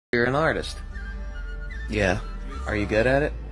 You're an artist. Yeah. Are you good at it?